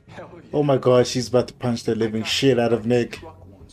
Oh my god, she's about to punch the living shit out of Nick.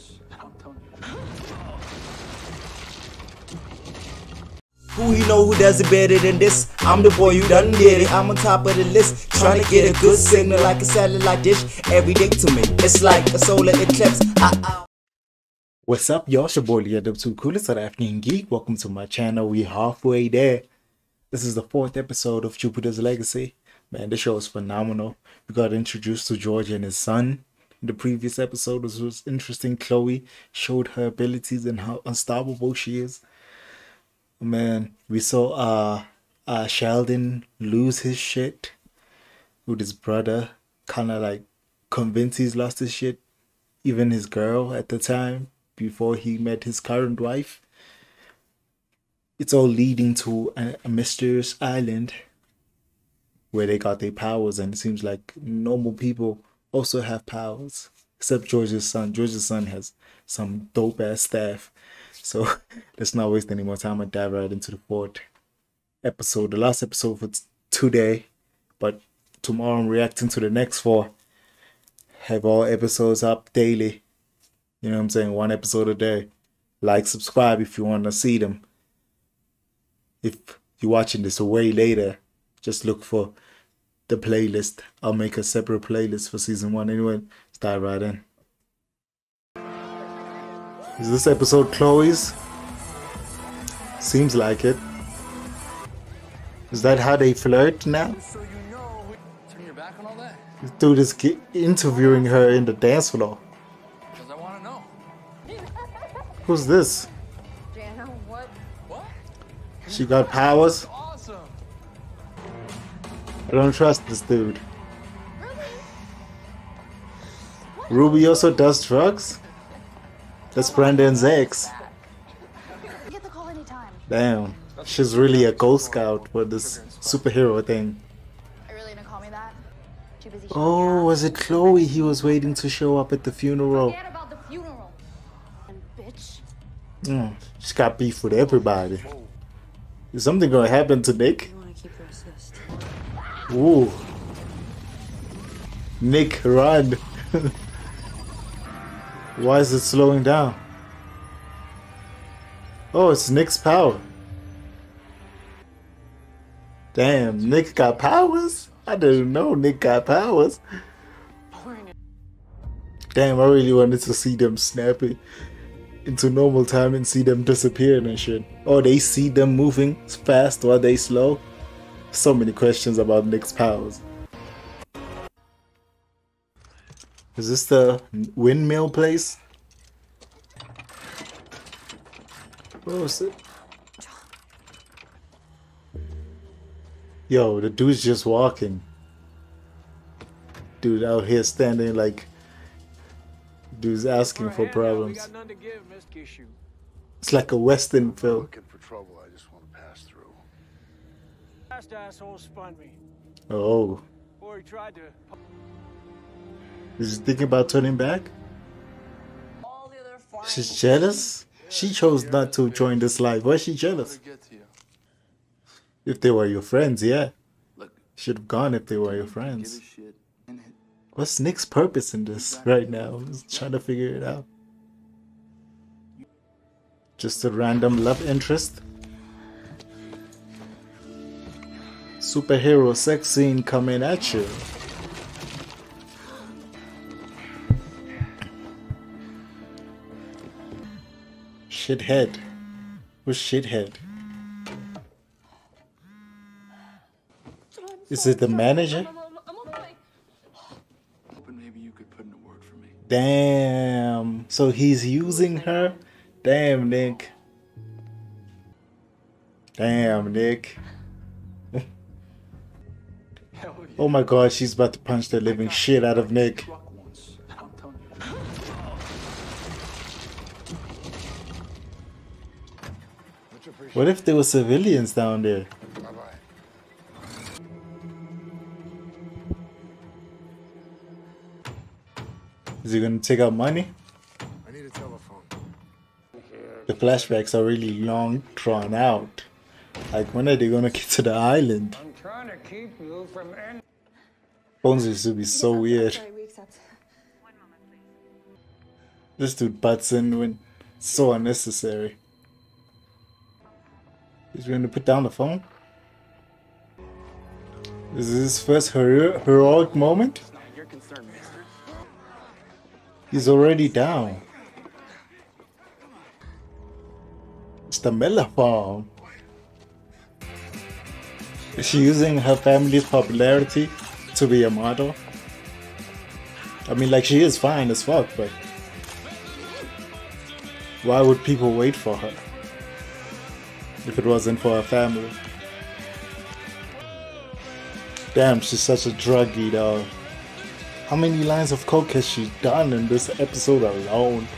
Who you know who does it better than this? I'm the boy you done get it. I'm on top of the list, trying to get a good signal like a satellite dish. Every day to me, it's like a solar eclipse. What's up, y'all? It's your boy Lee, the two coolest of the afternoon geek. Welcome to my channel. We halfway there. This is the 4th episode of Jupiter's Legacy. Man, this show is phenomenal. We got introduced to George and his son. In the previous episode, this was interesting. Chloe showed her abilities and how unstoppable she is. Man, we saw Sheldon lose his shit with his brother, kind of like convinced he's lost his shit. Even his girl at the time, before he met his current wife. It's all leading to a mysterious island where they got their powers, and it seems like normal people also have powers, except George's son. George's son has some dope ass staff. So let's not waste any more time and dive right into the 4th episode, the last episode for today. But tomorrow I'm reacting to the next 4. Have all episodes up daily. You know what I'm saying? 1 episode a day. Like, subscribe if you want to see them. If you're watching this way later, just look for the playlist. I'll make a separate playlist for season 1 anyway. Let's dive right in. Is this episode Chloe's? Seems like it. Is that how they flirt now? So you know, turn your back on all that? This dude is interviewing her in the dance floor. Because I want to know. Who's this? Jana, what? What? She got powers? Awesome. I don't trust this dude. Ruby also does drugs? That's Brandon's ex. You get the call anytime. Damn. She's really a Ghost Scout for this superhero thing. Are you really gonna call me that? Too busy. Oh, was it Chloe he was waiting to show up at the funeral? Forget about the funeral. And bitch. She's got beef with everybody. Is something gonna happen to Nick? You wanna keep your assist? Ooh. Nick, run. Why is it slowing down? Oh, it's Nick's power. Damn, Nick got powers? I didn't know Nick got powers. Damn, I really wanted to see them snap it into normal time and see them disappear and shit. Oh, they see them moving fast while they slow? So many questions about Nick's powers. Is this the windmill place? What was it? Yo, the dude's just walking. Dude out here standing like... Dude's asking for problems. It's like a Western film. Looking for trouble, I just want to pass through. Last asshole spun me. Oh. Or he tried to. Is he thinking about turning back? She's jealous? She chose not to join this life. Why is she jealous? If they were your friends, yeah. Should have gone if they were your friends. What's Nick's purpose in this right now? I'm just trying to figure it out. Just a random love interest? Superhero sex scene coming at you. Shithead. Who's shithead? Is it the manager? Maybe you could put in a word for me. Damn. So he's using her? Damn, Nick. Damn, Nick. Oh my god, she's about to punch the living shit out of Nick. What if there were civilians down there? Is he gonna take out money? I need a telephone. The flashbacks are really long, drawn out. Like, when are they gonna get to the island? I'm trying to keep you from. Bones used to be so weird. Sorry, we accept. This dude butts in when so unnecessary. He's going to put down the phone. Is this his first heroic moment? He's already down. It's the megaphone. Is she using her family's popularity to be a model? I mean, like, she is fine as fuck, but why would people wait for her if it wasn't for her family? Damn, she's such a druggie, though. How many lines of coke has she done in this episode alone?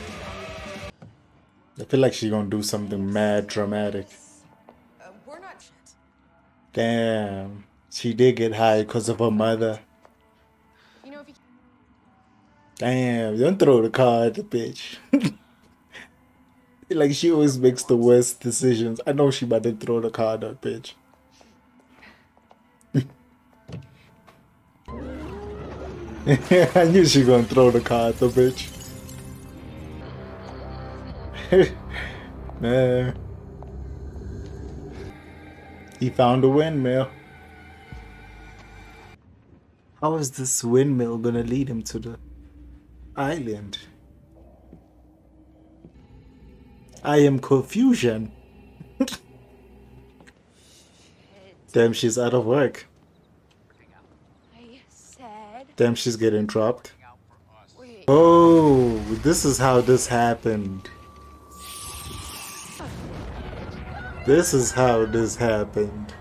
I feel like she's gonna do something mad dramatic. We're not shit. Damn, she did get high because of her mother. You know, if you Damn, don't throw the car at the bitch. Like, she always makes the worst decisions. I know she about to throw the car at that bitch. I knew she gonna throw the car at the bitch. Man. He found a windmill. How is this windmill gonna lead him to the island? I am confusion. Damn, she's out of work. I said. Damn, she's getting dropped. Wait. Oh, this is how this happened. This is how this happened.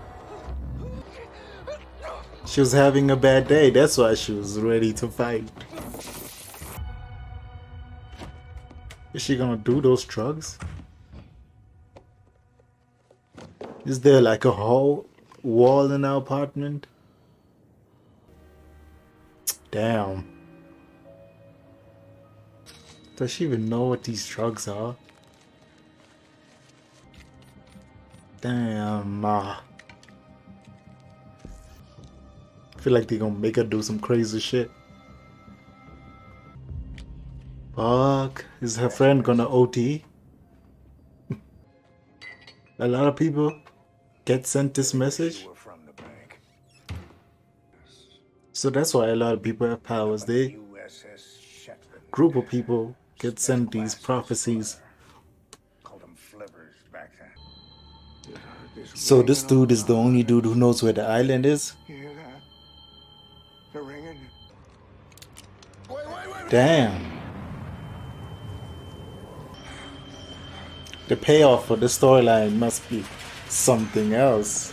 She was having a bad day, that's why she was ready to fight. Is she gonna do those drugs? Is there like a whole wall in our apartment? Damn. Does she even know what these drugs are? Damn. I feel like they're gonna make her do some crazy shit. Fuck. Is her friend gonna OT? A lot of people get sent this message. So that's why a lot of people have powers. They group of people get sent these prophecies. So this dude is the only dude who knows where the island is? You hear that? They're ringing. Damn. The payoff for the storyline must be something else.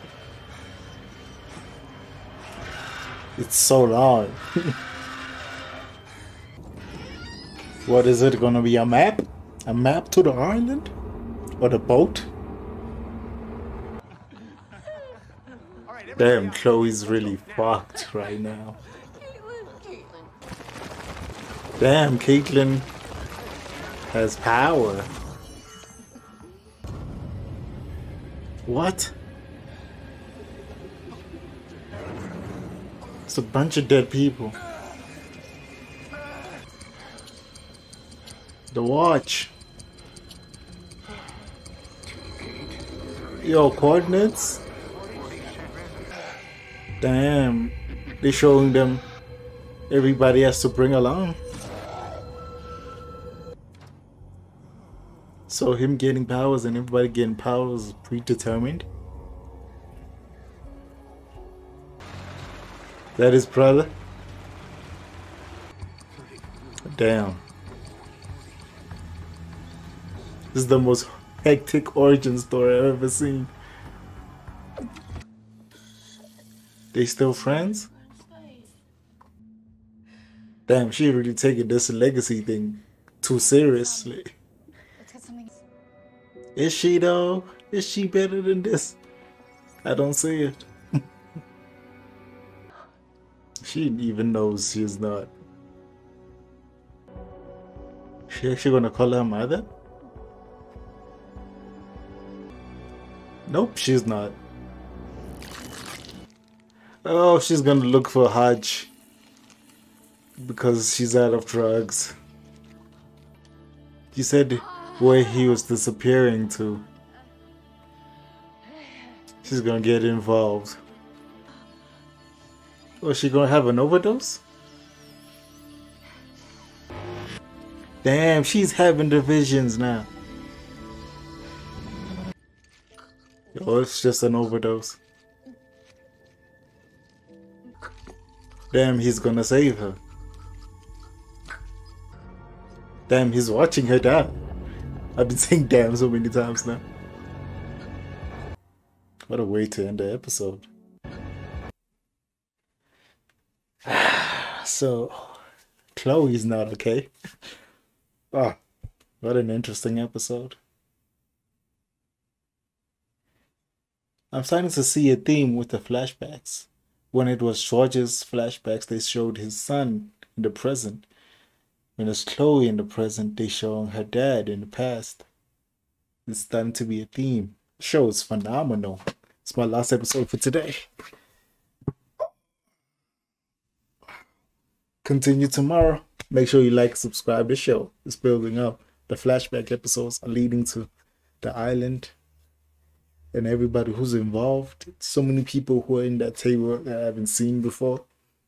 It's so long. What is it gonna be? A map? A map to the island? Or the boat? Damn, Chloe's really fucked right now. Damn, Caitlin has power. What? It's a bunch of dead people. The watch. Yo, coordinates? Damn. They're showing them everybody has to bring along. So him getting powers and everybody getting powers is predetermined. That is brother. Damn. This is the most hectic origin story I've ever seen. They still friends? Damn, she really taking this legacy thing too seriously. Let's get something. Is she though? Is she better than this? I don't see it. She even knows she's not. She actually gonna call her mother? Nope, she's not. Oh, she's gonna look for Hajj. because she's out of drugs. You said where he was disappearing to. She's gonna get involved. Or is she gonna have an overdose? Damn, she's having the visions now. Or it's just an overdose. Damn, he's gonna save her. Damn, he's watching her die. I've been saying damn so many times now. What a way to end the episode. So, Chloe's not okay. Ah, what an interesting episode. I'm starting to see a theme with the flashbacks. When it was George's flashbacks, they showed his son in the present. When it's Chloe in the present, they showing her dad in the past. It's starting to be a theme. The show is phenomenal. It's my last episode for today. Continue tomorrow. Make sure you like, subscribe. The show is building up. The flashback episodes are leading to the island and everybody who's involved. So many people who are in that table that I haven't seen before.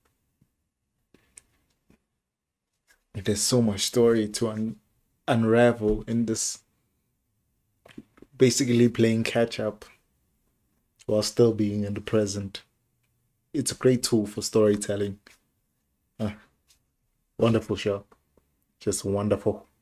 There's so much story to unravel in this. Basically playing catch up while still being in the present. It's a great tool for storytelling. Wonderful show. Just wonderful.